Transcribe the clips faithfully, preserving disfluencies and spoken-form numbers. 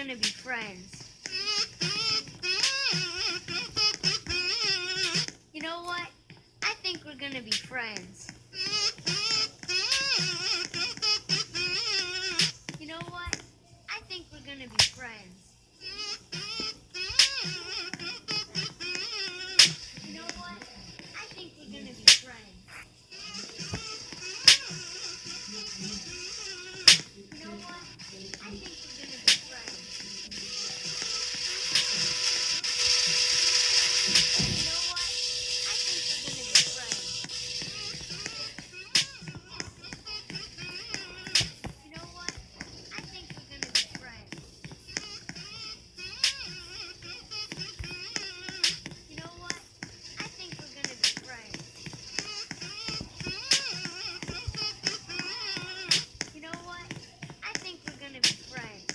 gonna be friends. You know what? I think we're gonna be friends. You know what? I think we're gonna be friends. You know what? I think we're gonna be friends. You know what? I think we're gonna be friends. You know what? I think we're gonna be friends. You know what? I think we're gonna be friends. You know what? I think we're gonna be friends. You know what? I think we're gonna be friends.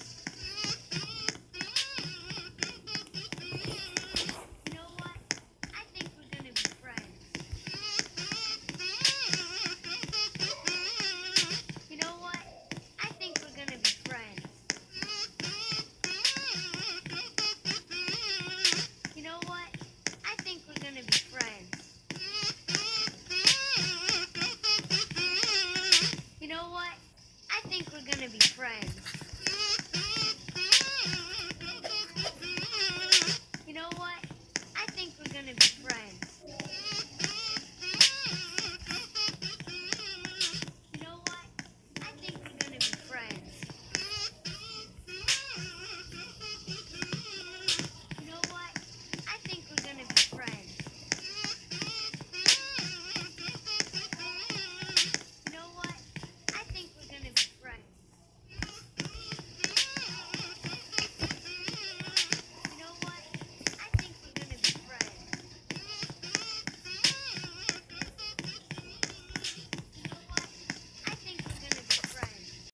You know what? I think we're gonna be friends. You know what? I think we're gonna be friends. You know what? I think we're gonna be friends.